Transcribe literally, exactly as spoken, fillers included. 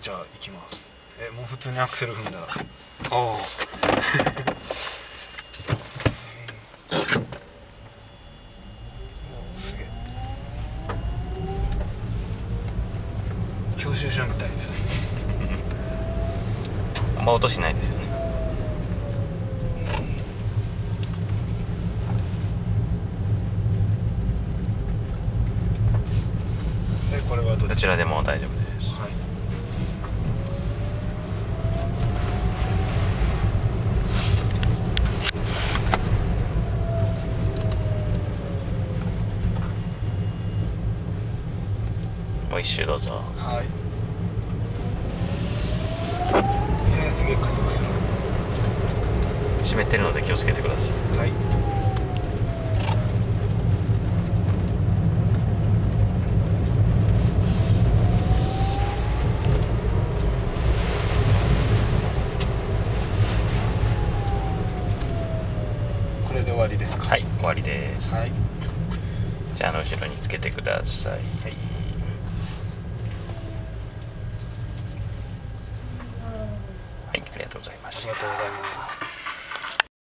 じゃあ行きます。えもう普通にアクセル踏んだら、ああすげえ教習所みたいですね。 あんま音しないですよね。 でこれはどどちらでも大丈夫です。 はい。 もう一周どうぞ。 はい。えー、すげえ加速する。 湿ってるので気をつけてください。 はい。これで終わりですか？ はい、終わりです。 はい。 じゃあ、あの後ろにつけてください。はい。はい、ありがとうございました。 ありがとうございます。